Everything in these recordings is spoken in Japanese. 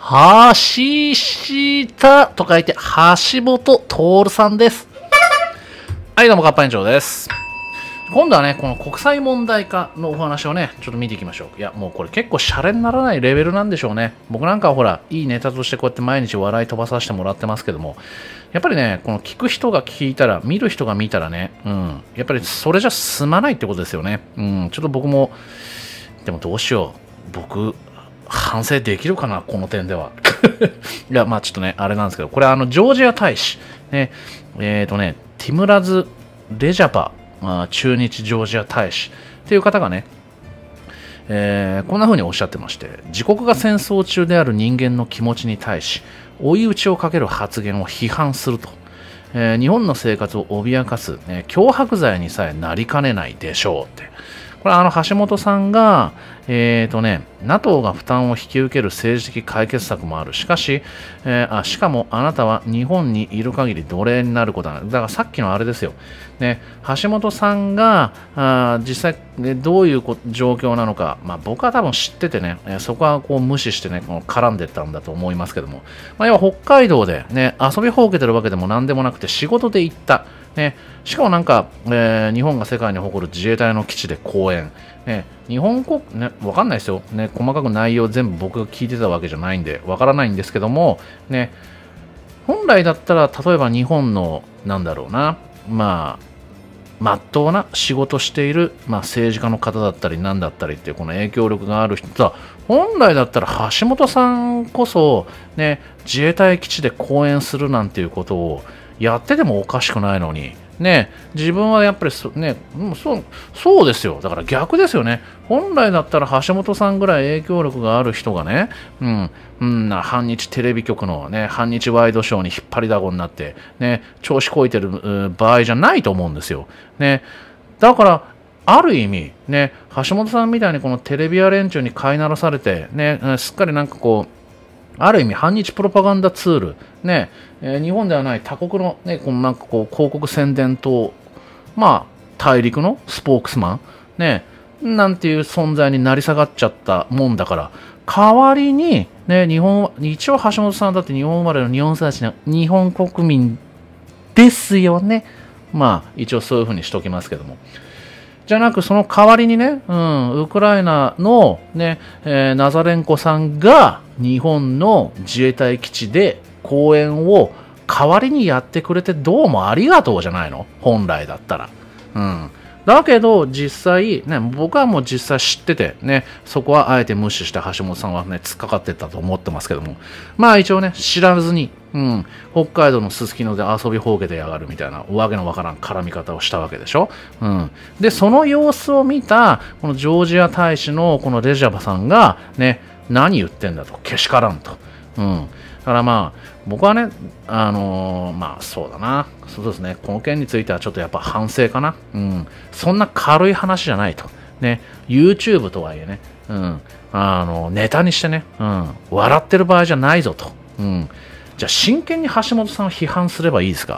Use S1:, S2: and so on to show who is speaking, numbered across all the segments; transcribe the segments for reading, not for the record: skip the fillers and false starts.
S1: 橋下と書いて、橋本徹さんです。はい、どうも、カッパ園長です。今度はね、この国際問題化のお話をね、ちょっと見ていきましょう。いや、もうこれ結構シャレにならないレベルなんでしょうね。僕なんかはほら、いいネタとしてこうやって毎日笑い飛ばさせてもらってますけども、やっぱりね、この聞く人が聞いたら、見る人が見たらね、やっぱりそれじゃ済まないってことですよね。ちょっと僕も、でもどうしよう。僕、反省できるかな、この点では。いや、まあちょっとね、あれなんですけど、これジョージア大使、ね、ティムラズ・レジャパ、駐日ジョージア大使っていう方がね、こんな風におっしゃってまして、自国が戦争中である人間の気持ちに対し、追い打ちをかける発言を批判すると、日本の生活を脅かす、脅迫罪にさえなりかねないでしょうって。これ橋本さんが、NATO が負担を引き受ける政治的解決策もある。しかし、しかもあなたは日本にいる限り奴隷になることはない。だからさっきのあれですよ。ね、橋本さんが実際、どういう状況なのか、僕は多分知っててね、そこはこう無視してね、絡んでったんだと思いますけども、要は北海道で、ね、遊びほうけてるわけでも何でもなくて仕事で行った。ね、しかもなんか、日本が世界に誇る自衛隊の基地で講演、日本国、わかんないですよ、細かく内容全部僕が聞いてたわけじゃないんでわからないんですけども、本来だったら例えば日本のなんだろうな、まっとうな仕事している、政治家の方だったり何だったりっていうこの影響力がある人は本来だったら橋本さんこそ、自衛隊基地で講演するなんていうことをやっててもおかしくないのに、自分はやっぱりそうですよ。だから逆ですよね。本来だったら橋本さんぐらい影響力がある人がね、反日テレビ局の反日ワイドショーに引っ張りだこになって、調子こいてる場合じゃないと思うんですよ。だから、ある意味、橋本さんみたいにこのテレビや連中に飼いならされて、すっかりなんかこう、ある意味反日プロパガンダツール、日本ではない他国の、このなんかこう広告宣伝等、大陸のスポークスマン、なんていう存在になり下がっちゃったもんだから、代わりに、一応橋本さんだって日本生まれの日本育ちの日本国民ですよね。一応そういうふうにしときますけども。じゃなく、その代わりにね、ウクライナのナザレンコさんが日本の自衛隊基地で講演を代わりにやってくれてどうもありがとうじゃないの本来だったら。だけど、実際、僕はもう実際知ってて、そこはあえて無視して橋本さんは突っかかってったと思ってますけども。一応ね、知らずに、北海道のすすきので遊びほうけてやがるみたいな、わけのわからん絡み方をしたわけでしょ。で、その様子を見た、このジョージア大使のこのレジャバさんが、何言ってんだと、けしからんと。だから僕はね、そうだな。そうですね。この件についてはちょっとやっぱ反省かな。そんな軽い話じゃないと。YouTube とはいえね、ネタにしてね、笑ってる場合じゃないぞと。じゃあ真剣に橋本さんを批判すればいいですか？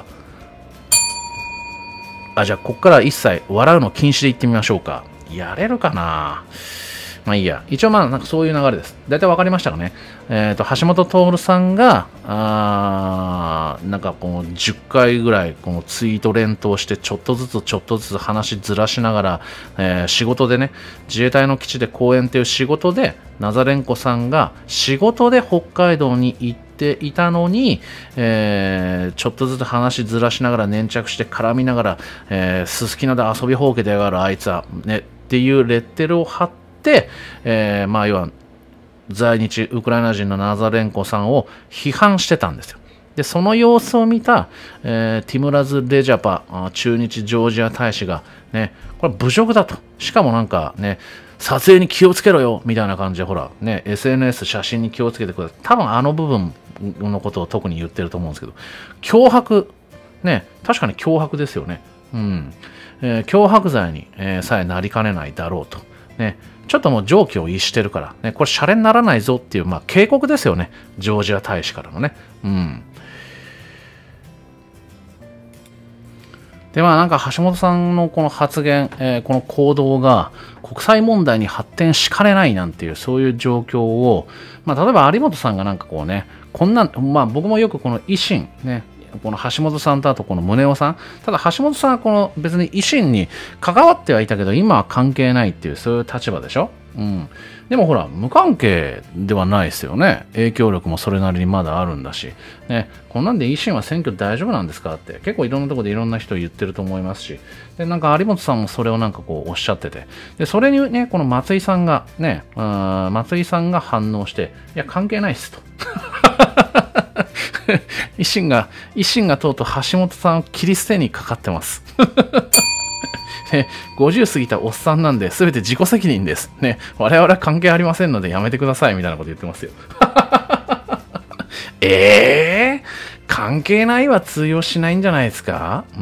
S1: じゃあこっから一切笑うの禁止で言ってみましょうか。やれるかないいや。一応なんかそういう流れです。大体わかりましたかね。橋本徹さんが、なんかこの10回ぐらいこのツイート連投してちょっとずつ話ずらしながら、仕事でね、自衛隊の基地で講演っていう仕事で、ナザレンコさんが仕事で北海道に行っていたのに、ちょっとずつ話ずらしながら粘着して絡みながら、すすきので遊びほうけてやがるあいつは、っていうレッテルを貼って、要は在日ウクライナ人のナザレンコさんを批判してたんですよ。で、その様子を見た、ティムラズ・レジャパ駐日ジョージア大使が、これ侮辱だと。しかもなんか撮影に気をつけろよみたいな感じで、ほら、SNS 写真に気をつけてください。多分あの部分のことを特に言ってると思うんですけど、脅迫、確かに脅迫ですよね。脅迫罪に、さえなりかねないだろうと。ちょっともう常軌を逸してるから、これシャレにならないぞっていう、警告ですよね。ジョージア大使からのね。 で、まあなんか橋本さんのこの発言、この行動が国際問題に発展しかねないなんていう、そういう状況を、まあ例えば有本さんがなんかこうね、こんな、まあ僕もよくこの維新、ね、この橋本さんとあとこの宗男さん、ただ橋本さんはこの別に維新に関わってはいたけど、今は関係ないっていう、そういう立場でしょ。うん。でもほら、無関係ではないですよね。影響力もそれなりにまだあるんだし。ね、こんなんで維新は選挙大丈夫なんですかって、結構いろんなところでいろんな人言ってると思いますし。で、なんか有本さんもそれをなんかこうおっしゃってて。で、それにね、この松井さんがね、松井さんが反応して、いや、関係ないっすと。維新がとうとう橋本さんを切り捨てにかかってます。ね、50過ぎたおっさんなんで全て自己責任です。ね、我々は関係ありませんのでやめてくださいみたいなこと言ってますよ。関係ないは通用しないんじゃないですか。うん。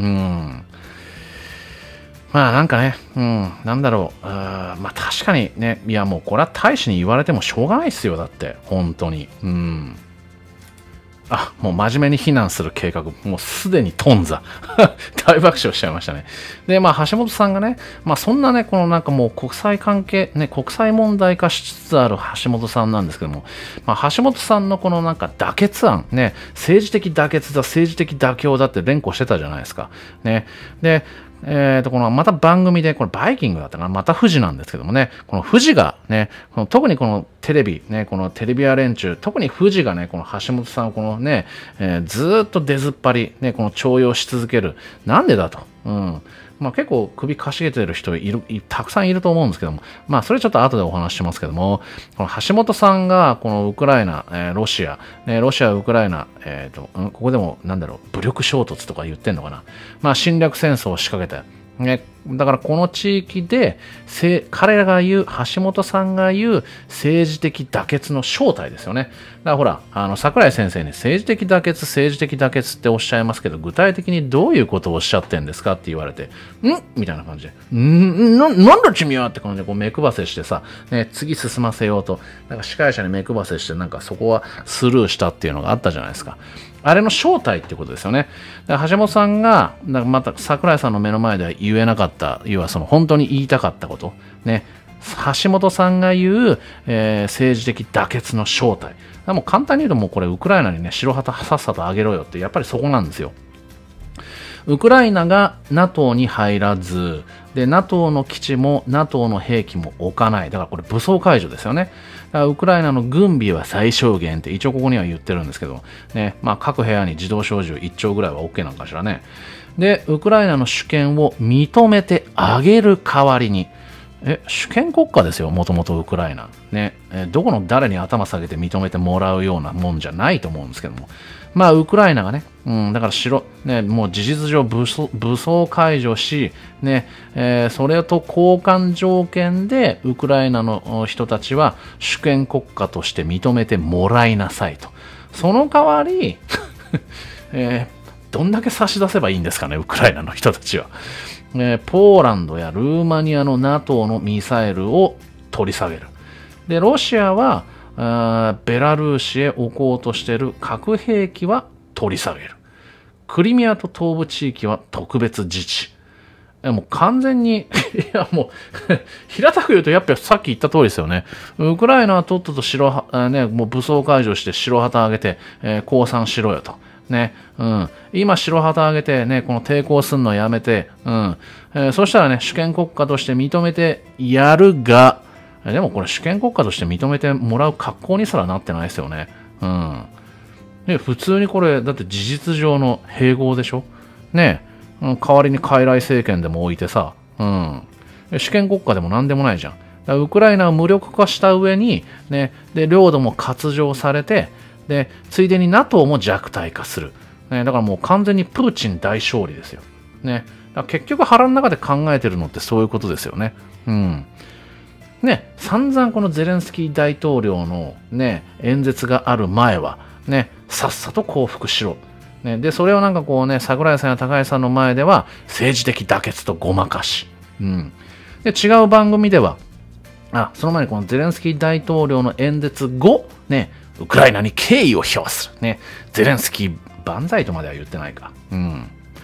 S1: まあなんかね、うん、なんだろう。まあ確かにね、いやもうこれは大使に言われてもしょうがないですよ。だって、本当に。うん。あ、もう真面目に非難する計画、もうすでに頓挫。大爆笑しちゃいましたね。で、まあ、橋本さんがね、まあ、そんなね、このなんかもう国際関係、ね、国際問題化しつつある橋本さんなんですけども、まあ、橋本さんのこのなんか妥結案、ね、政治的妥結だ、政治的妥協だって連呼してたじゃないですか。ね。で、このまた番組で、これバイキングだったかな、また富士なんですけどもね、この富士がね、特にこのテレビ、ね、このテレビア連中、特に富士がね、この橋本さんをこのね、ずーっと出ずっぱり、ね、この重用し続ける。なんでだと。うん。まあ結構首かしげてる人たくさんいると思うんですけども、まあそれちょっと後でお話ししますけども、この橋本さんがこのウクライナ、ロシア、ね、ロシア、ウクライナ、ここでもなんだろう、武力衝突とか言ってんのかな。まあ侵略戦争を仕掛けて、ね、だからこの地域で彼らが言う、橋本さんが言う政治的妥結の正体ですよね。だからほら、桜井先生に政治的妥結っておっしゃいますけど、具体的にどういうことをおっしゃってんですかって言われて、みたいな感じで、なんだ君はって感じでこう目配せしてさ、ね、次進ませようと、なんか司会者に目配せして、なんかそこはスルーしたっていうのがあったじゃないですか。あれの正体ってことですよね。橋本さんが、また桜井さんの目の前では言えなかった、要はその本当に言いたかったこと。ね。橋本さんが言う、政治的妥結の正体。もう簡単に言うともうこれウクライナにね、白旗さっさとあげろよって、やっぱりそこなんですよ。ウクライナが NATO に入らず、で、NATO の基地も NATO の兵器も置かない。だからこれ武装解除ですよね。だからウクライナの軍備は最小限って一応ここには言ってるんですけど、ね、まあ各部屋に自動小銃1丁ぐらいは OK なんかしらね。で、ウクライナの主権を認めてあげる代わりに、主権国家ですよ、もともとウクライナ。ね、どこの誰に頭下げて認めてもらうようなもんじゃないと思うんですけども。まあ、ウクライナがね、だからね、もう事実上武装解除し、ね、それと交換条件で、ウクライナの人たちは主権国家として認めてもらいなさいと。その代わり、どんだけ差し出せばいいんですかね、ウクライナの人たちは。ポーランドやルーマニアの NATO のミサイルを取り下げる。で、ロシアは、ベラルーシへ置こうとしている核兵器は取り下げる。クリミアと東部地域は特別自治。もう完全にいやもう平たく言うとやっぱさっき言った通りですよね。ウクライナはとっとともう武装解除して白旗あげて、降参しろよと。ね、今白旗あげてね、この抵抗するのやめて、そしたらね、主権国家として認めてやるが、でもこれ主権国家として認めてもらう格好にすらなってないですよね。で、普通にこれ、だって事実上の併合でしょね、代わりに傀儡政権でも置いてさ、主権国家でも何でもないじゃん。ウクライナを無力化した上に、ね、で、領土も割譲されて、で、ついでに NATO も弱体化する。ね、だからもう完全にプーチン大勝利ですよ。ね。だから結局腹の中で考えてるのってそういうことですよね。ね、散々このゼレンスキー大統領のね、演説がある前は、ね、さっさと降伏しろ。ね、で、それをなんかこうね、桜井さんや高橋さんの前では、政治的妥結とごまかし。で、違う番組では、その前にこのゼレンスキー大統領の演説後、ね、ウクライナに敬意を表する。ね、ゼレンスキー万歳とまでは言ってないか。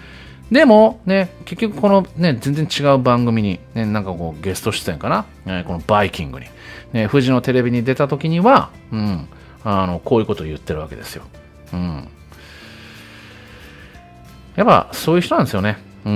S1: でも、ね、結局このね、全然違う番組に、ね、なんかこうゲスト出演かな、このバイキングに、ね、富士のテレビに出た時には、こういうことを言ってるわけですよ。やっぱそういう人なんですよね。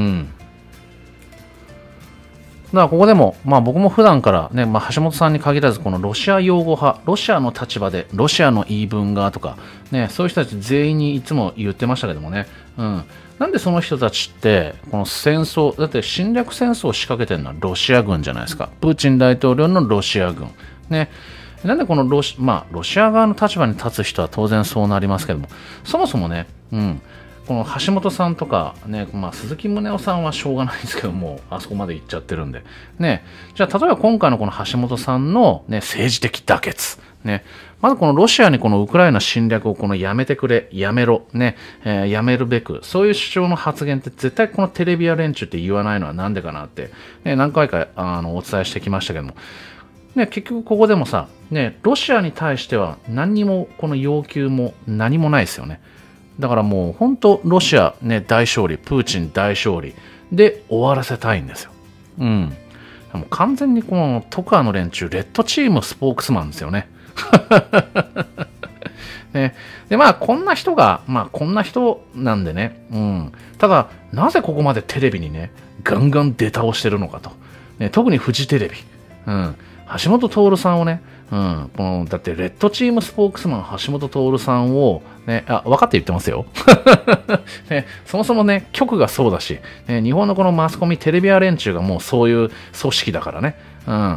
S1: だからここでも、僕も普段からね、橋本さんに限らず、このロシア擁護派、ロシアの立場で、ロシアの言い分がとか、ね、そういう人たち全員にいつも言ってましたけどもね、なんでその人たちって、この戦争、だって侵略戦争を仕掛けてるのはロシア軍じゃないですか。プーチン大統領のロシア軍。ね。なんでこのロシア側の立場に立つ人は当然そうなりますけども、そもそもね、この橋本さんとか、ね、鈴木宗男さんはしょうがないんですけども、あそこまで行っちゃってるんで。ね。じゃあ、例えば今回のこの橋本さんの、ね、政治的妥結。ね。まずこのロシアにこのウクライナ侵略をこのやめてくれ、やめろ、ね、やめるべく、そういう主張の発言って絶対このテレビや連中って言わないのはなんでかなって、ね、何回かお伝えしてきましたけども、ね、結局ここでもさ、ね、ロシアに対しては何にもこの要求も何もないですよね。だからもう本当ロシア、ね、大勝利、プーチン大勝利で終わらせたいんですよ。もう完全にこのトカーの連中、レッドチームスポークスマンですよね。ね、でこんな人が、こんな人なんでね、ただなぜここまでテレビにねガンガン出倒してるのかと、ね、特にフジテレビ、橋本徹さんをね、だってレッドチームスポークスマン橋本徹さんを、ね、分かって言ってますよ、ね、そもそもね局がそうだし、ね、日本のこのマスコミテレビア連中がもうそういう組織だからね、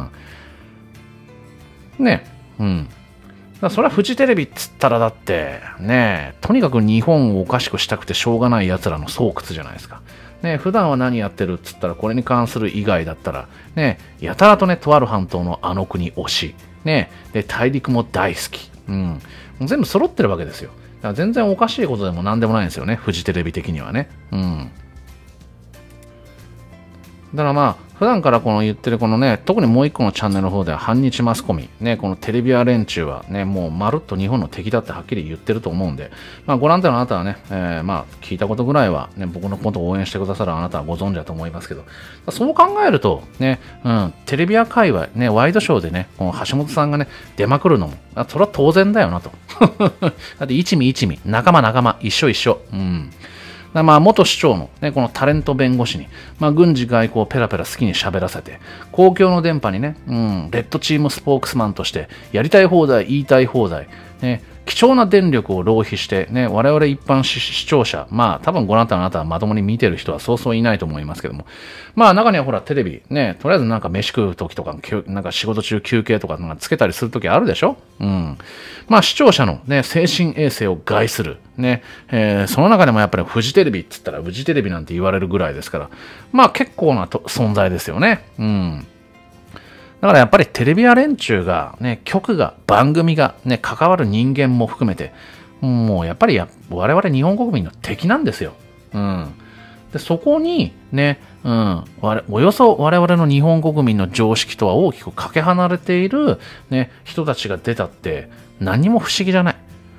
S1: だそれはフジテレビっつったらだってね、とにかく日本をおかしくしたくてしょうがない奴らの巣窟じゃないですか。ね、普段は何やってるっつったらこれに関する以外だったら、ね、やたらとね、とある半島のあの国推し、ね、で、大陸も大好き。もう全部揃ってるわけですよ。だから全然おかしいことでも何でもないんですよね、フジテレビ的にはね。だから普段からこの言ってるこのね、特にもう一個のチャンネルの方では反日マスコミ、ね、このテレビア連中はね、もうまるっと日本の敵だってはっきり言ってると思うんで、ご覧のあなたはね、聞いたことぐらいはね、僕のことを応援してくださるあなたはご存知だと思いますけど、そう考えるとね、テレビア界隈、ね、ワイドショーでね、この橋本さんがね、出まくるのも、それは当然だよなと。だって一味一味、仲間、一緒一緒。元市長の、ね、このタレント弁護士に、軍事外交をペラペラ好きに喋らせて、公共の電波にね、レッドチームスポークスマンとして、やりたい放題、言いたい放題、ね、貴重な電力を浪費して、ね、我々一般視聴者、多分ご覧になったあなたはまともに見てる人はそうそういないと思いますけども、中にはほらテレビ、ね、とりあえずなんか飯食う時とか、なんか仕事中休憩とかつけたりする時あるでしょ。視聴者のね、精神衛生を害する、ね、その中でもやっぱりフジテレビって言ったらフジテレビなんて言われるぐらいですから、結構な存在ですよね。だからやっぱりテレビア連中が、ね、局が、番組が、ね、関わる人間も含めて、もうやっぱり我々日本国民の敵なんですよ。でそこに、ね、およそ我々の日本国民の常識とは大きくかけ離れている、ね、人たちが出たって何も不思議じゃない。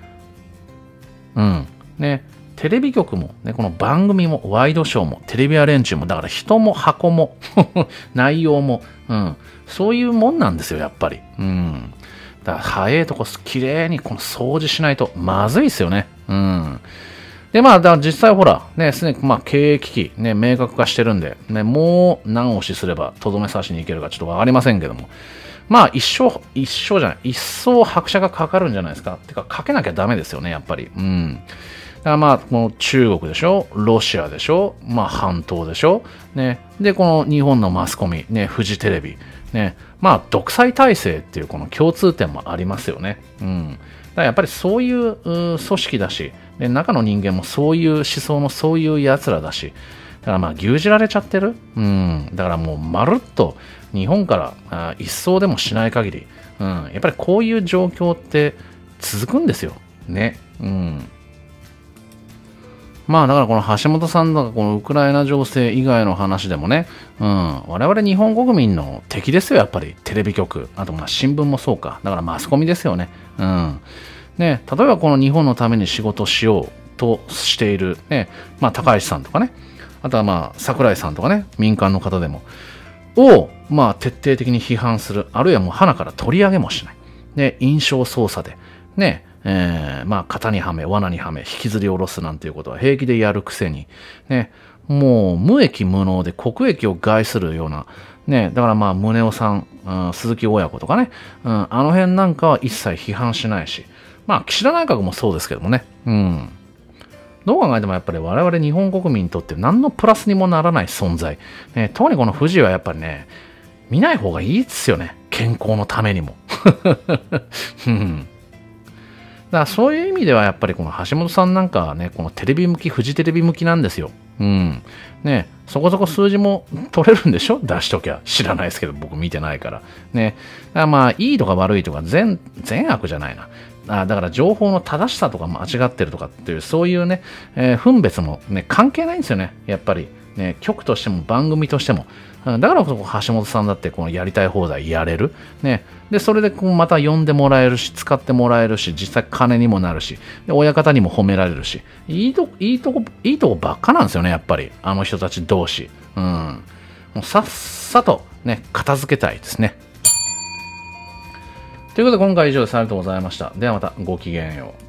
S1: ね、テレビ局も、ね、この番組もワイドショーもテレビア連中もだから人も箱も内容も、そういうもんなんですよやっぱり。だから早いとこ綺麗にこの掃除しないとまずいですよね。でだから実際ほらねすでに経営危機ね明確化してるんで、ね、もう何押しすればとどめ刺しにいけるかちょっとわかりませんけども。一層拍車がかかるんじゃないですか。てか、かけなきゃダメですよね、やっぱり。だからこの中国でしょ、ロシアでしょ、半島でしょ、ね。で、この日本のマスコミ、ね、フジテレビ、ね。独裁体制っていうこの共通点もありますよね。だからやっぱりそういう組織だし、で中の人間もそういう思想のそういう奴らだし、だから牛耳られちゃってる。だからもうまるっと日本から一掃でもしない限り、やっぱりこういう状況って続くんですよ。ね。だからこの橋本さんとかこのウクライナ情勢以外の話でもね、我々日本国民の敵ですよ、やっぱりテレビ局、あと新聞もそうか、だからマスコミですよね。ね、例えばこの日本のために仕事しようとしている、ね、高橋さんとかね、 あとはまあ、桜井さんとかね、民間の方でも、を、まあ、徹底的に批判する。あるいはもう鼻から取り上げもしない。で、印象操作で、ね、まあ、型にはめ、罠にはめ、引きずり下ろすなんていうことは平気でやるくせに、ね、もう無益無能で国益を害するような、ね、だからまあ、宗男さん、鈴木親子とかね、あの辺なんかは一切批判しないし、まあ、岸田内閣もそうですけどもね、どう考えてもやっぱり我々日本国民にとって何のプラスにもならない存在。特にこの富士はやっぱりね、見ない方がいいですよね。健康のためにも。だからそういう意味ではやっぱりこの橋本さんなんかはね、このテレビ向き、フジテレビ向きなんですよ。ね、そこそこ数字も取れるんでしょ出しときゃ。知らないですけど、僕見てないから。ね。だからまあ、いいとか悪いとか善悪じゃないな。だから情報の正しさとか間違ってるとかっていう、そういうね、分別もね、関係ないんですよね。やっぱり。ね、局としても番組としても。だからこそ橋本さんだってこのやりたい放題やれる。ね。で、それでこうまた呼んでもらえるし、使ってもらえるし、実際金にもなるし、で親方にも褒められるし、いいとこばっかなんですよね、やっぱり。あの人たち同士。もうさっさとね、片付けたいですね。ということで今回は以上です。ありがとうございました。ではまたごきげんよう。